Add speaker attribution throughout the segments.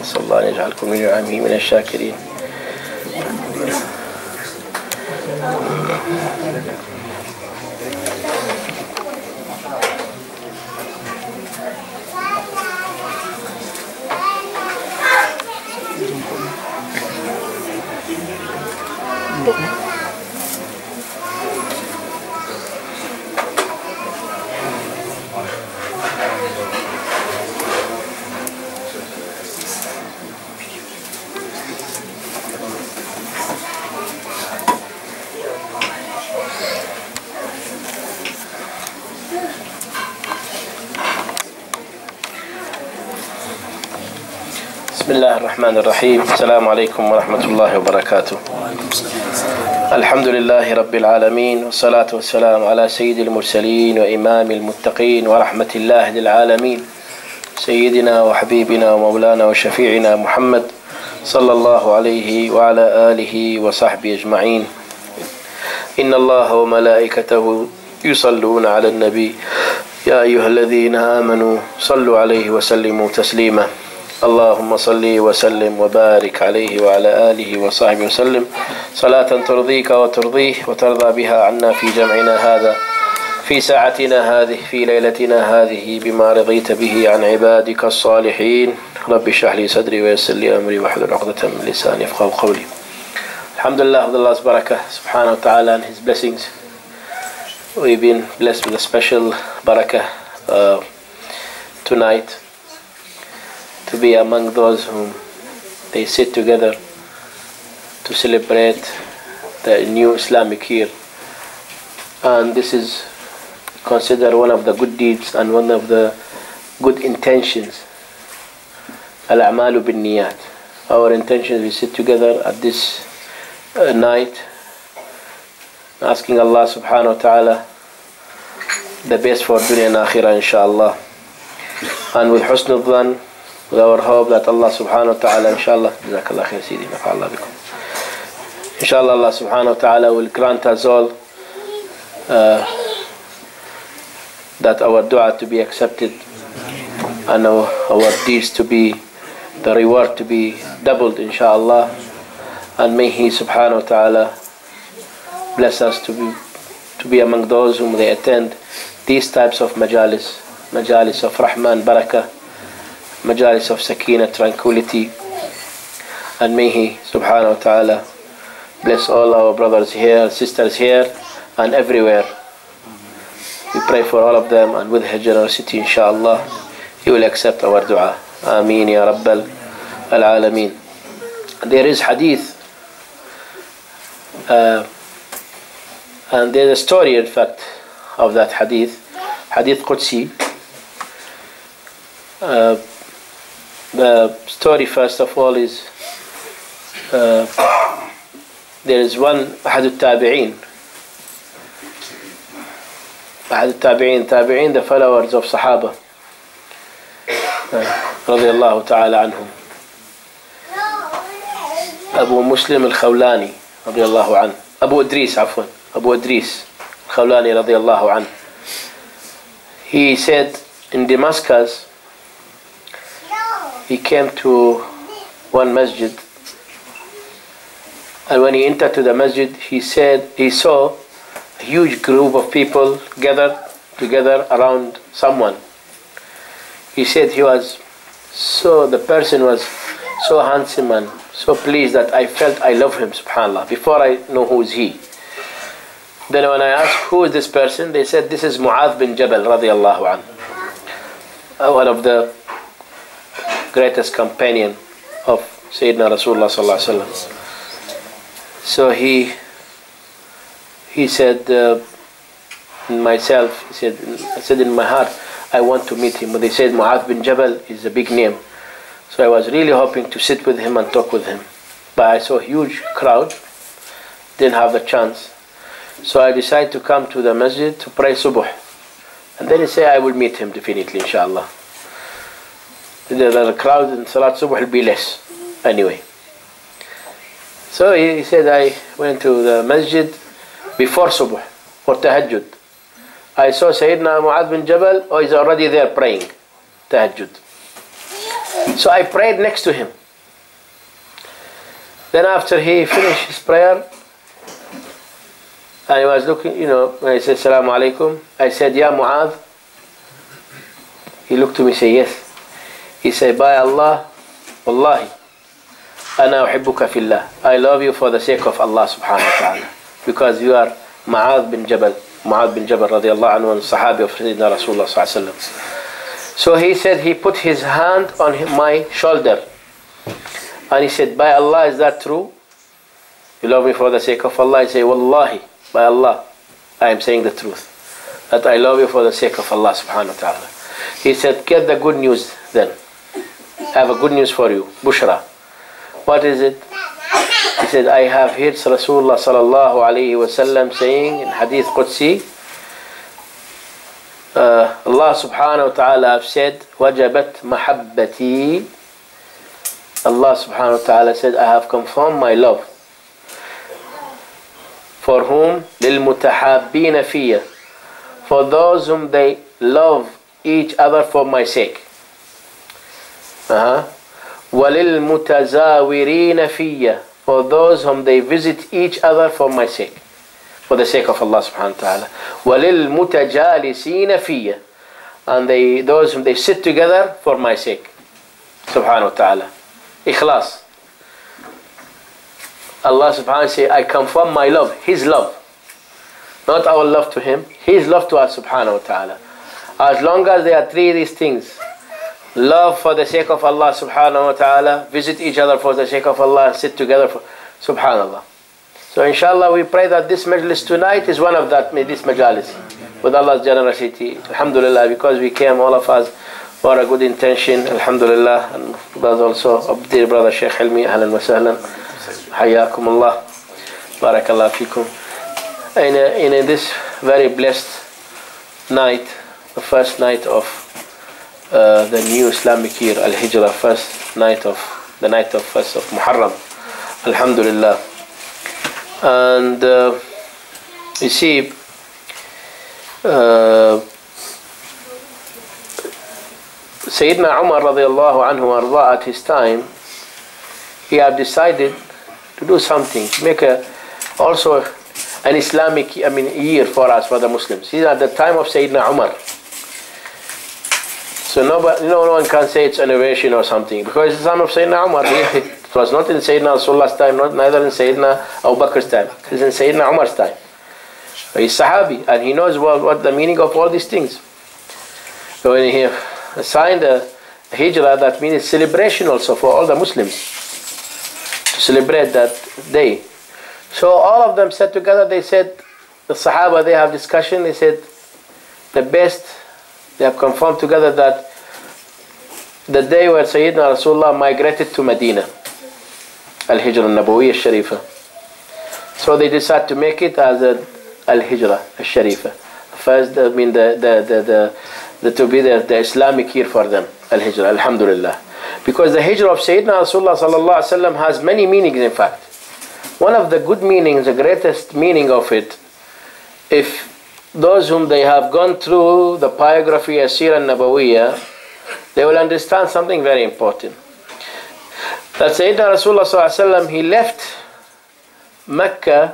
Speaker 1: نسأل الله أن يجعلكم من نعمه من الشاكرين. بسم الله الرحمن الرحيم. السلام عليكم ورحمة الله وبركاته. الحمد لله رب العالمين، والصلاة والسلام على سيد المرسلين وإمام المتقين ورحمة الله للعالمين، سيدنا وحبيبنا ومولانا وشفيعنا محمد صلى الله عليه وعلى آله وصحبه أجمعين. إن الله وملائكته يصلون على النبي يا أيها الذين آمنوا صلوا عليه وسلموا تسليما. اللهم صل وسلم وبارك عليه وعلى آله وصحبه وسلم صلاة ترضيك وترضيه وترضى بها عنا في جمعنا هذا، في ساعتنا هذه، في ليلتنا هذه، بما رضيت به عن عبادك الصالحين. رب اشرح لي صدري ويسر لي أمري واحلل عقدة من لساني يفقهوا قولي. Alhamdulillah, with Allah's barakah subhanahu wa ta'ala and his blessings, we've been blessed with a special barakah tonight, to be among those whom they sit together to celebrate the new Islamic year. And this is considered one of the good deeds and one of the good intentions. Al-a'malu bin niyat. Our intention, we sit together at this night, asking Allah subhanahu wa ta'ala the best for dunya and akhirah, inshallah. And with husn al-dhan, with our hope that Allah subhanahu wa ta'ala, inshallah, jazakallah khair sidi, nafa'allah bikum. Inshallah, Allah subhanahu wa ta'ala will grant us all that our dua to be accepted and our deeds to be, the reward to be doubled, inshallah. And may He subhanahu wa ta'ala bless us to be among those whom they attend these types of majalis of rahman, barakah, majalis of sakina, tranquility. And may He subhanahu wa ta'ala bless all our brothers here, sisters here and everywhere. We pray for all of them, and with His generosity, inshallah, He will accept our dua. Ameen ya Rabbal Alameen. There is hadith, and there's a story, in fact, of that hadith Qudsi. The story, first of all, is there is one Ahad al-Tabi'een, the followers of Sahaba radiyallahu ta'ala anhum, Abu Muslim al-Khawlani radiyallahu anhu, Abu Idris al-Khawlani radiyallahu anhu. He said in Damascus, he came to one masjid, and when he entered to the masjid, he said he saw a huge group of people gathered together around someone. He said the person was so handsome and so pleased that I felt I love him, subhanAllah, before I know who is he. Then when I asked who is this person, they said this is Mu'adh bin Jabal radiyallahu anhu, one of the greatest companion of Sayyidina Rasulullah sallallahu alaihi wasallam. So he said, I said in my heart, I want to meet him. But they said Mu'adh bin Jabal is a big name. So I was really hoping to sit with him and talk with him. But I saw a huge crowd, didn't have the chance. So I decided to come to the masjid to pray subuh. And then he said, I will meet him definitely, inshallah. The crowd in Salat Subuh will be less anyway. So he said, I went to the masjid before Subuh for Tahajjud. I saw Sayyidina Mu'adh bin Jabal, he's already there praying Tahajjud. So I prayed next to him. Then after he finished his prayer, I was looking, when I said Assalamu alaikum, I said, Ya Mu'adh. He looked to me and said, yes. He said, by Allah, Wallahi, Ana uhibbuka fillah. I love you for the sake of Allah subhanahu wa ta'ala. Because you are Mu'adh bin Jabal radiallahu anhu, and Sahabi of Sayyidina Rasulullah sallallahu alayhi wa sallam. So he said, he put his hand on my shoulder. And he said, by Allah, is that true? You love me for the sake of Allah? I say, Wallahi, by Allah, I am saying the truth. That I love you for the sake of Allah subhanahu wa ta'ala. He said, get the good news then. I have a good news for you. Bushra. What is it? He said, I have heard Rasulullah sallallahu alayhi wa sallam saying in Hadith Qudsi, Allah subhanahu wa ta'ala have said, wajabat mahabbati. Allah subhanahu wa ta'ala said, I have confirmed my love. For whom? لِلْمُتَحَابِّينَ فِيَّ. For those whom they love each other for my sake. وَلِلْمُتَزَاوِرِينَ فِيَّ. For those whom they visit each other for my sake. For the sake of Allah subhanahu wa ta'ala. وَلِلْمُتَجَالِسِينَ فِيَّ. And those whom they sit together for my sake. Subhanahu wa ta'ala. Ikhlas. Allah subhanahu wa ta'ala say, I confirm my love, His love. Not our love to Him, His love to us subhanahu wa ta'ala. As long as there are three these things, love for the sake of Allah subhanahu wa ta'ala, visit each other for the sake of Allah, sit together for subhanallah. So inshallah we pray that this majlis tonight is one of this majalis. With Allah's generosity, alhamdulillah, because we came all of us for a good intention, alhamdulillah. And there's also dear brother Shaykh Hilmi, ahlan wa sahlan, hayyakum Allah, barakallah fikum. In this very blessed night, the first night of the new Islamic year, Al-Hijrah, the night of first of Muharram, alhamdulillah. And you see, Sayyidina Umar radiallahu anhu arda, at his time, he had decided to do something, to make also an Islamic year for us, for the Muslims. He's at the time of Sayyidina Umar. So no one can say it's innovation or something, because it's the time of Sayyidina Umar. It was not in Sayyidina Rasulullah's time, neither in Sayyidina Abu Bakr's time. It's in Sayyidina Umar's time. He's Sahabi, and he knows what the meaning of all these things. So when he signed a Hijrah, that means celebration also for all the Muslims, to celebrate that day. So all of them sat together, they said, the Sahaba, they have discussion, they said, the best, they have confirmed together that the day where Sayyidina Rasulullah migrated to Medina, Al-Hijrah Nabawiyyah Al-Sharifa. So they decided to make it as Al-Hijrah Al-Sharifa. First, to be the Islamic year for them, Al-Hijrah, alhamdulillah. Because the Hijrah of Sayyidina Rasulullah sallallahu alaihi wasallam has many meanings, in fact. One of the good meanings, the greatest meaning of it, if those whom they have gone through the biography of Sirah Nabawiyyah, they will understand something very important. That Sayyidina Rasulullah sallallahu alaihi wasallam, he left Mecca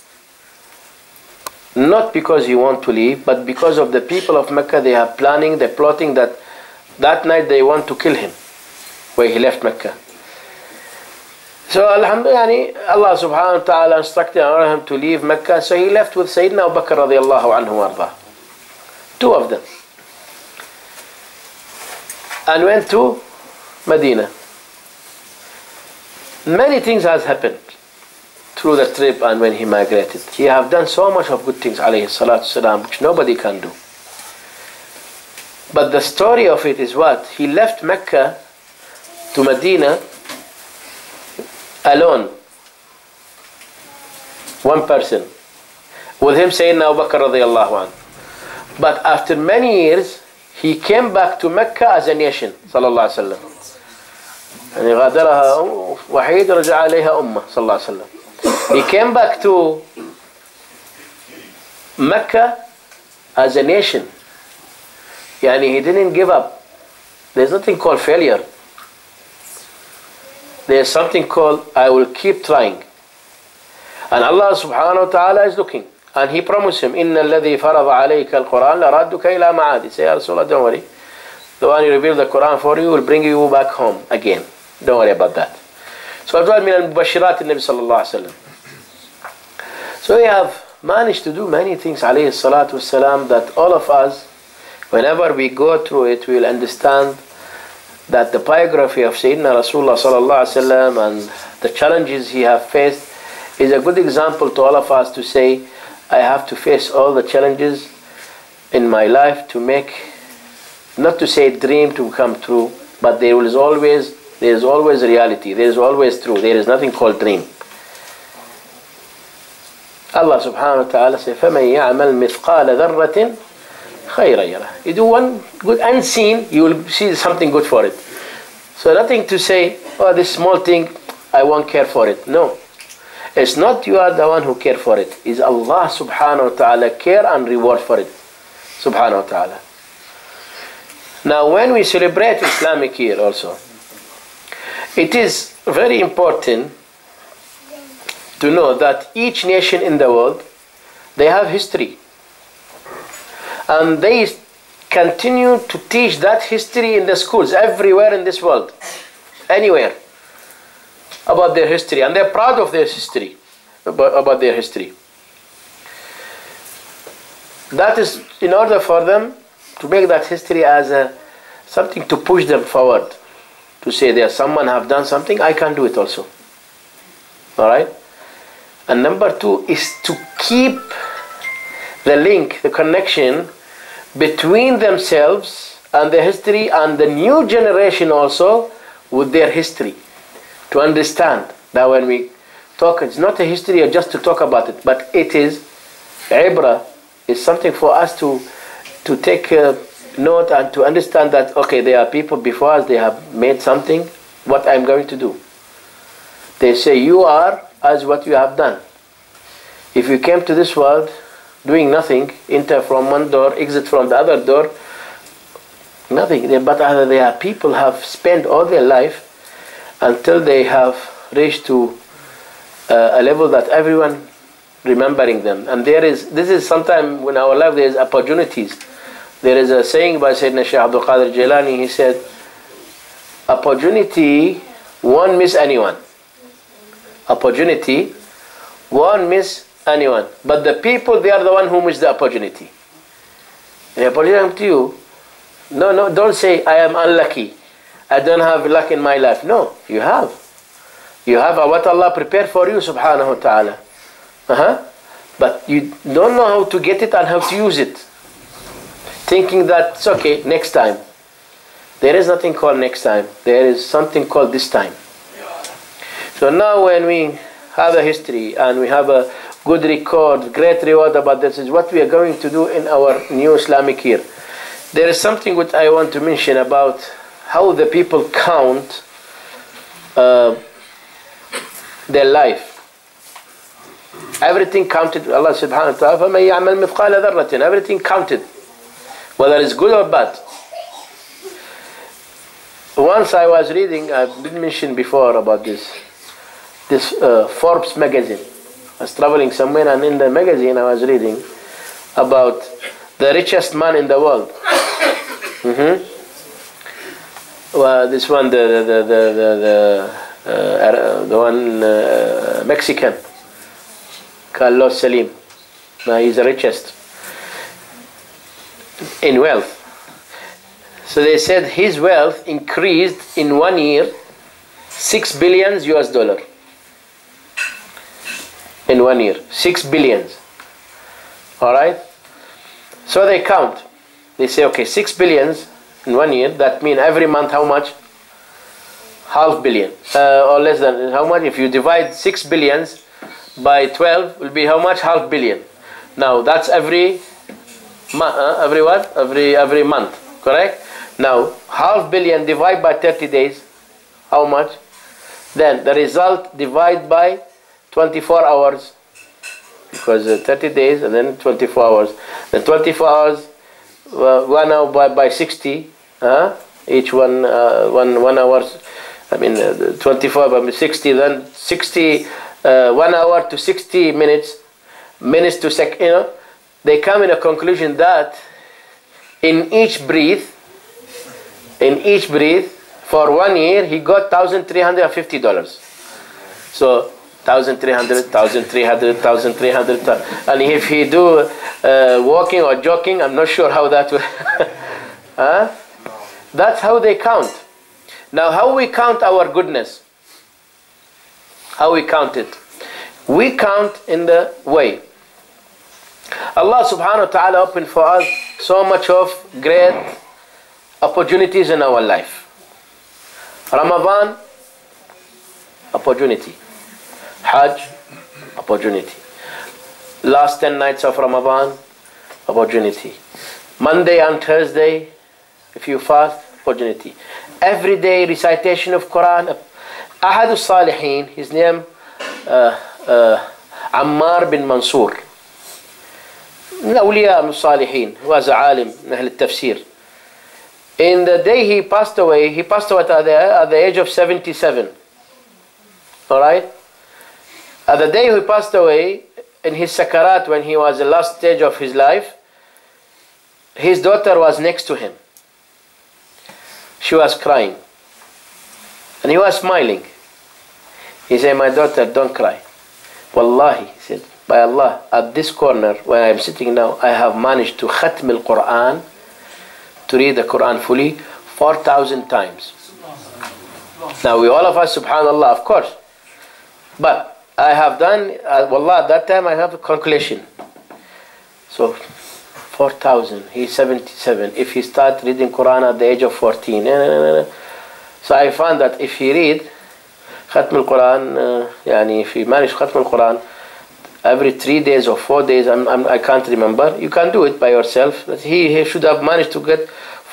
Speaker 1: not because he wanted to leave, but because of the people of Mecca. They are planning, they're plotting that night they want to kill him, where he left Mecca. So alhamdulillah, Allah subhanahu wa ta'ala instructed him to leave Mecca, so he left with Sayyidina Abu Bakr radiallahu anhu warda, two of them, and went to Medina. Many things has happened through the trip and when he migrated. He have done so much of good things, alayhi salatu salam, which nobody can do. But the story of it is what? He left Mecca to Medina alone. One person. With him Sayyidina Abu Bakr radiallahu anhu. But after many years, he came back to Mecca as a nation, sallallahu alayhi wa sallam. يعني غادرها وحيد رجع عليها أمة صلى الله عليه وسلم. He came back to Mecca as a nation. Yani he didn't give up. There's nothing called failure. there's something called I will keep trying. And Allah subhanahu wa ta'ala is looking. And He promised him, إِنَّ الَّذِي فَرَضَ عَلَيْكَ الْقُرْآنَ لَرَادُّكَ إِلَى مَعَادِ. Say, Ya Rasulullah, don't worry. The one who revealed the Quran for you will bring you back home again. Don't worry about that. So it was min al-mubashirat al-Nabi sallallahu alayhi wa sallam. So we have managed to do many things, alayhi salatu wassalam, that all of us, whenever we go through it, we will understand that the biography of Sayyidina Rasulullah sallallahu alayhi wa sallam and the challenges he have faced is a good example to all of us to say, I have to face all the challenges in my life to make, not to say dream to come true, but there is always reality, there is always true, there is nothing called dream. Allah subhanahu wa ta'ala says, فَمَنْ يَعْمَلْ مِثْقَالَ ذَرَّةٍ خَيْرًا يَرَهُ. You do one good unseen, you will see something good for it. So nothing to say, oh, this small thing, I won't care for it. No. It's not you are the one who care for it. It's Allah subhanahu wa ta'ala care and reward for it. Subhanahu wa ta'ala. Now when we celebrate Islamic year also, it is very important to know that each nation in the world, they have history. And they continue to teach that history in the schools everywhere in this world. Anywhere. About their history. And they're proud of their history. About their history. That is in order for them to make that history as something to push them forward. To say there's someone have done something, I can do it also. Alright? And number two is to keep the link, the connection between themselves and the history and the new generation also with their history. To understand that when we talk, it's not a history just to talk about it, but it is ibra, is something for us to take note and to understand that, okay, there are people before us, they have made something, what I'm going to do. They say, you are as what you have done. If you came to this world doing nothing, enter from one door, exit from the other door, nothing. But there are people have spent all their life until they have reached to a level that everyone remembering them. And this is sometimes when our life there is opportunities. There is a saying by Sayyidina Shaykh Abdul Qadir Jailani, he said, opportunity won't miss anyone. Opportunity won't miss anyone. But the people, they are the one who miss the opportunity. The opportunity to you, no, don't say, I am unlucky. I don't have luck in my life. No, you have. You have what Allah prepared for you, subhanahu wa ta'ala. But you don't know how to get it and how to use it. Thinking that it's okay, next time. There is nothing called next time. There is something called this time. So now when we have a history and we have a good record, great reward about this, is what we are going to do in our new Islamic year. There is something which I want to mention about how the people count their life. Everything counted. Allah subhanahu wa ta'ala, فَمَنْ يَعْمَلْ مِثْقَالَ ذَرَّةٍ. Everything counted, whether it's good or bad. Once I was reading, I did mention before about this Forbes magazine. I was traveling somewhere and in the magazine I was reading about the richest man in the world. Well, this one, the one Mexican, Carlos Slim. He's the richest in wealth. So they said his wealth increased in 1 year $6 billion US. In 1 year, 6 billion. Alright? So they count. They say, okay, 6 billion in 1 year, that means every month how much? $500 million. Or less than, how much? If you divide 6 billion by 12, will be how much? $500 million. Now that's every what? Every month, correct? Now, $500 million divided by 30 days, how much? Then the result divide by 24 hours, because 30 days and then 24 hours. Then 24 hours, 1 hour by 60, each one hour I mean, 24, but 60, then 60, 1 hour to 60 minutes, minutes to second, you know, they come in a conclusion that in each breath, for 1 year, he got $1,350. So 1,300, 1,300, 1,300, and if he do walking or jogging, I'm not sure how that will. Huh? That's how they count. Now, how we count our goodness? How we count it? We count in the way. Allah subhanahu wa ta'ala opened for us so much of great opportunities in our life. Ramadan, opportunity. Hajj, opportunity. Last 10 nights of Ramadan, opportunity. Monday and Thursday, if you fast, opportunity. Every day recitation of Quran. Ahad al-Salihin, his name Ammar bin Mansur. من أولياء الصالحين, who was a alim, من أهل التفسير. In the day he passed away at the age of 77. Alright? At the day he passed away, in his sakarat, when he was the last stage of his life, his daughter was next to him. She was crying. And he was smiling. He said, my daughter, don't cry. Wallahi, he said, by Allah, at this corner where I am sitting now, I have managed to khatm al-Quran, to read the Quran fully, 4,000 times. Now we all of us, subhanallah, of course. But I have done, wallah, at that time I have a calculation. So 4,000, he's 77. If he starts reading Quran at the age of 14, so I found that if he read Khatm al-Quran, if he manage Khatm al-Quran every 3 days or 4 days, I can't remember, you can do it by yourself, but he should have managed to get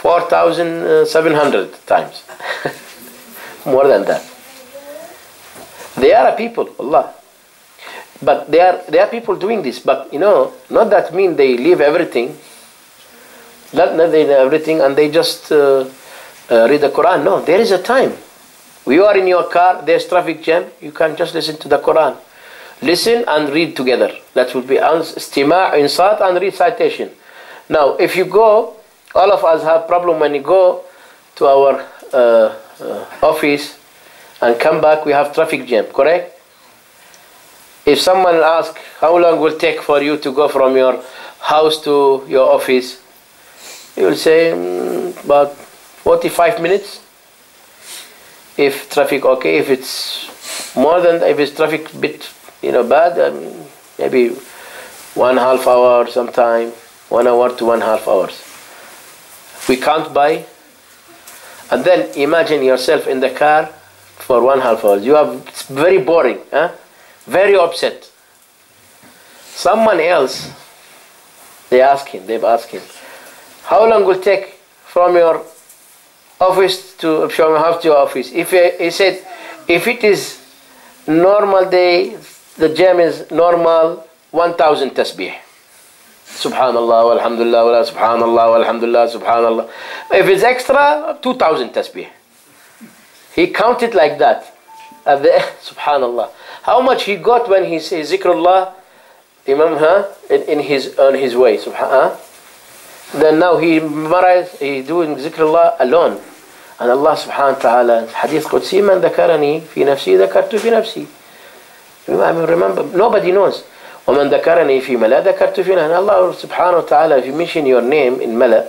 Speaker 1: 4,700 times. More than that. They are a people, Allah. But there are people doing this, but not that mean they leave everything. Not they leave everything and they just read the Quran. No, there is a time. You are in your car, there's traffic jam, you can just listen to the Quran. Listen and read together. That would be istima', insat, and recitation. Now, if you go, all of us have problem when you go to our office and come back, we have traffic jam, correct? If someone asks, how long will it take for you to go from your house to your office? You will say, about 45 minutes. If traffic okay, if it's more than, if it's traffic bit, bad, maybe 1.5 hour sometime, 1 hour to 1.5 hours. We count by, and then imagine yourself in the car for 1.5 hours. It's very boring, huh? Very upset. Someone else, they've asked him, how long will it take from your office to your house to your office? If he said, if it is normal day, the jam is normal, 1,000 tasbih. Subhanallah, walhamdulillah, wa subhanallah, walhamdulillah, subhanallah. If it's extra, 2,000 tasbih. He counted like that. Subhanallah. How much he got when he says zikrullah, Imam, on his way. Then now he memorized, he doing zikrullah alone. And Allah subhanahu wa ta'ala, hadith Qudsi, man dhakarani fi nafsi dhakartu fi nafsi. Remember, nobody knows. وَمَنْ ذَكَرَنِي فِي مَلَأٍ ذَكَرْتُ فِي نَفْسِي. Allah subhanahu wa ta'ala, if you mention your name in Mala,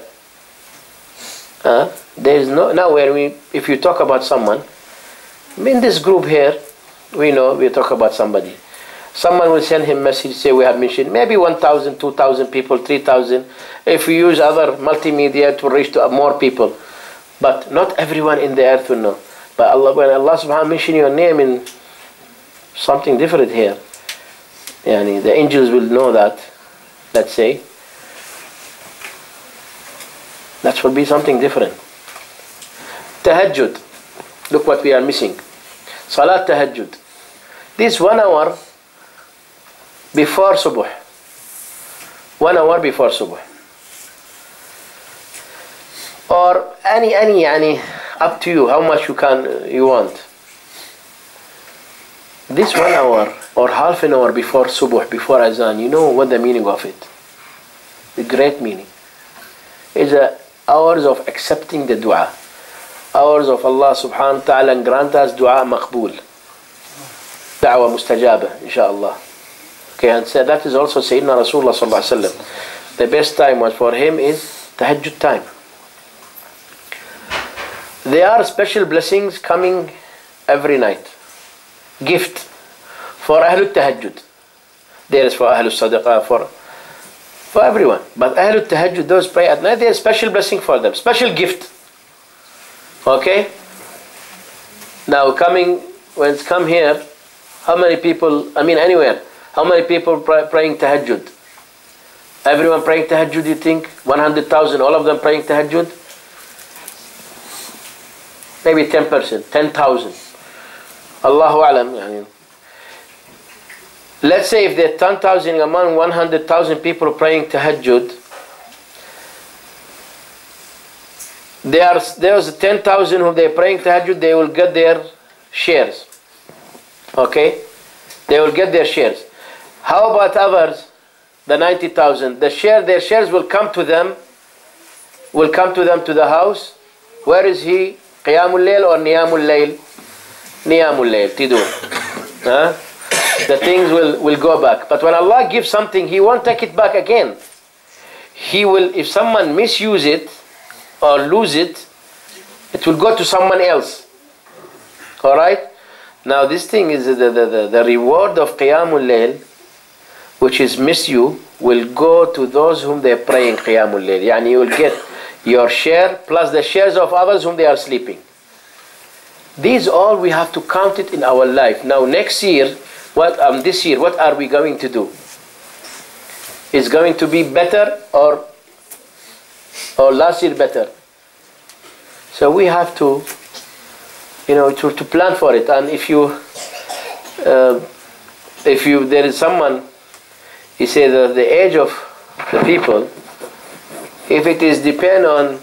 Speaker 1: there is now if you talk about someone, in this group here, we know we talk about somebody. Someone will send him message, say we have mentioned maybe 1,000, 2,000 people, 3,000. If we use other multimedia to reach to more people. But not everyone in the earth will know. But when Allah subhanahu wa ta'ala mention your name in something different here, the angels will know that, let's say. That will be something different. Tahajjud. Look what we are missing. Salat Tahajjud. This 1 hour before Subuh. 1 hour before Subuh. Or any up to you how much you want. This 1 hour or half an hour before subuh, before azan, you know what the meaning of it? The great meaning is hours of accepting the dua, hours of Allah subhanahu wa ta'ala grant us dua maqbool, da'wa mustajaba, inshaAllah. Okay, and so that is also Sayyidina Rasulullah sallallahu alaihi wasallam. The best time was for him is tahajjud time. There are special blessings coming every night. Gift for Ahlul Tahajjud. There is for Ahlul Sadaqah, for everyone. But Ahlul Tahajjud, those pray at night, there is special blessing for them. Special gift. Okay? Now when it's come here, how many people, anywhere, how many people praying Tahajjud? Everyone praying Tahajjud, you think? 100,000, all of them praying Tahajjud? Maybe 10%, 10,000. Allahu Alam. Let's say if there are 10,000 among 100,000 people praying Tahajjud, there's 10,000 who they're praying Tahajjud, they will get their shares. Okay? They will get their shares. How about others, the 90,000? Their shares will come to them to the house. Where is he? Qiyamul Layl or Niyamul Layl? Niyamul Layl, Tidun. The things will go back. But when Allah gives something, He won't take it back again. He will, if someone misuse it or lose it, it will go to someone else. Alright? Now this thing is the reward of Qiyamul Layl, which is miss you, will go to those whom they are praying Qiyamul Layl. Yani you will get your share plus the shares of others whom they are sleeping. These all we have to count it in our life. Now next year, this year, what are we going to do? Is going to be better or last year better? So we have to, to plan for it. And if there is someone, he says that the age of the people, if it is depend on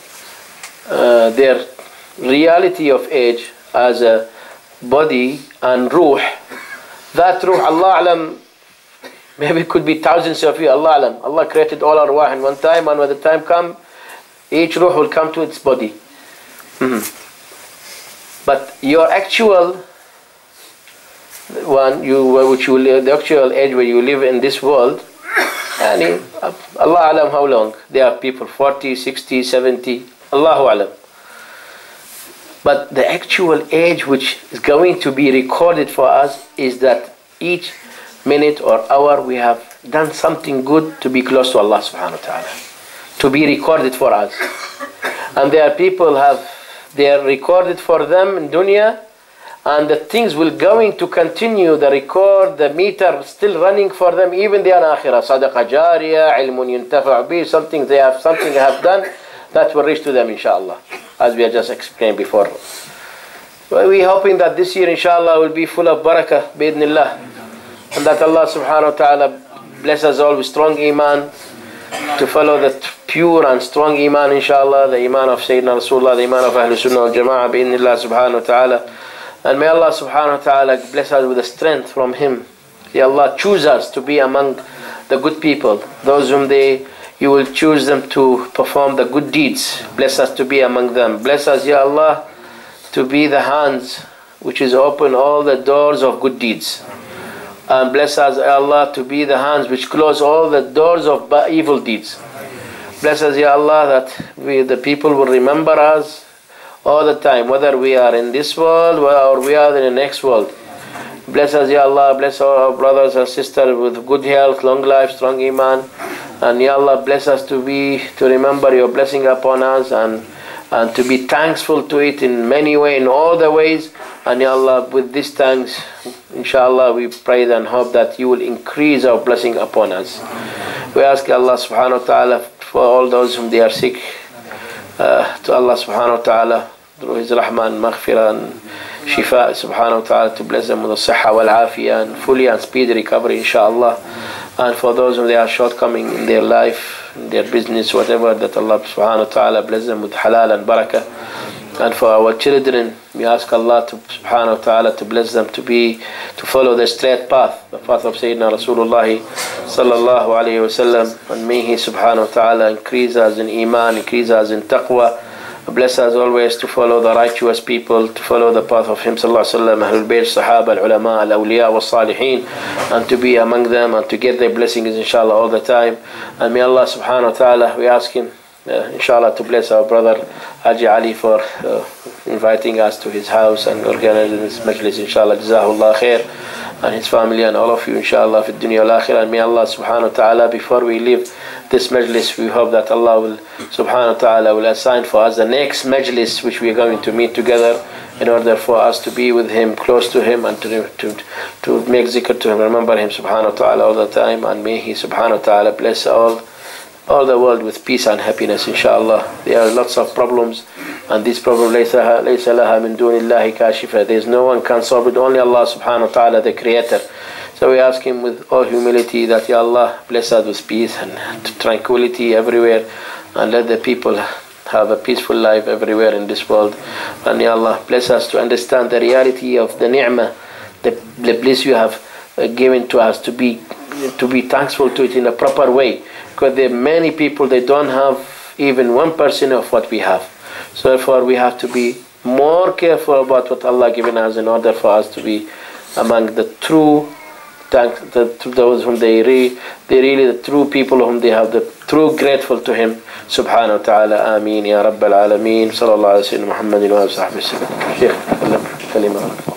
Speaker 1: their reality of age as a body and ruh, that ruh, Allah alam, maybe it could be thousands of you, Allah alam. Allah created all arwah in one time, and when the time comes, each ruh will come to its body. But your actual one, the actual age where you live in this world, Allah alam how long. There are people 40, 60, 70, Allahu alam. But the actual age which is going to be recorded for us is that each minute or hour we have done something good to be close to Allah subhanahu wa ta'ala, to be recorded for us. And there are people they are recorded for them in dunya, and the things will going to continue, the record, the meter still running for them, even they are akhirah. Sadaqa jariyah, ilmun yuntafa' bi, something they have done that will reach to them inshallah, as we have just explained before. Well, we're hoping that this year inshallah will be full of barakah bi'idhnillah, and that Allah subhanahu wa ta'ala bless us all with strong iman, to follow the pure and strong iman inshallah, the iman of Sayyidina Rasulullah, the iman of Ahlul Sunnah wal Jama'ah bi'idhnillah subhanahu wa ta'ala. And may Allah subhanahu wa ta'ala bless us with the strength from Him. May Allah choose us to be among the good people, those whom You will choose them to perform the good deeds. Bless us to be among them. Bless us, Ya Allah, to be the hands which is open all the doors of good deeds. And bless us, Ya Allah, to be the hands which close all the doors of evil deeds. Bless us, Ya Allah, that the people will remember us all the time, whether we are in this world or we are in the next world. Bless us, Ya Allah, bless our brothers and sisters with good health, long life, strong iman. And Ya Allah, bless us to remember your blessing upon us and to be thankful to it in many ways, in all the ways. And Ya Allah, with these thanks, inshallah, we pray and hope that you will increase our blessing upon us. We ask Allah subhanahu wa ta'ala for all those whom they are sick, to Allah subhanahu wa ta'ala, through His rahman, maghfirah and shifa subhanahu wa ta'ala, to bless them with the sihha wal afiyah and fully and speedy recovery inshallah. And for those who they are shortcoming in their life, in their business, whatever, that Allah subhanahu wa ta'ala bless them with halal and barakah. And for our children, we ask Allah subhanahu wa ta'ala to bless them to follow the straight path, the path of Sayyidina Rasulullah sallallahu alayhi wa sallam. And may He subhanahu wa ta'ala increase us in iman, increase us in taqwa. Bless us always to follow the righteous people, to follow the path of Him sallallahu alayhi wa sallam, Ahlul Bayt, Sahaba, Al-Ulama, Al-Awliya, Wal-Salihin, and to be among them and to get their blessings inshallah all the time. And may Allah subhanahu wa ta'ala, we ask Him inshallah to bless our brother Haji Ali for inviting us to his house and organizing this majlis, inshallah. Jazahullah khair, and his family and all of you, inshallah, fi dunya wal akhirah. And may Allah subhanahu wa ta'ala, before we leave this majlis, we hope that Allah will subhanahu wa ta'ala will assign for us the next majlis which we are going to meet together, in order for us to be with Him, close to Him, and to make zikr to Him, remember Him subhanahu wa ta'ala all the time. And may He subhanahu wa ta'ala bless all the world with peace and happiness, inshallah. There are lots of problems, and this problem لَيْسَ لَهَا مِن دُونِ اللَّهِ كَاشِفَةً. There is no one can solve it, only Allah subhanahu wa ta'ala, the Creator. So we ask Him with all humility that, Ya Allah, bless us with peace and tranquility everywhere, and let the people have a peaceful life everywhere in this world. And Ya Allah, bless us to understand the reality of the ni'mah, the bliss You have given to us, to be thankful to it in a proper way. Because there are many people, they don't have even 1% of what we have. So therefore we have to be more careful about what Allah has given us, in order for us to be among the true, those whom they really the true people, whom they have the true grateful to Him subhanahu wa ta'ala. Ameen ya Rabbal Alameen. Sallallahu alayhi wa sallam Muhammadin wa sahbihi. Shaykh, kalima.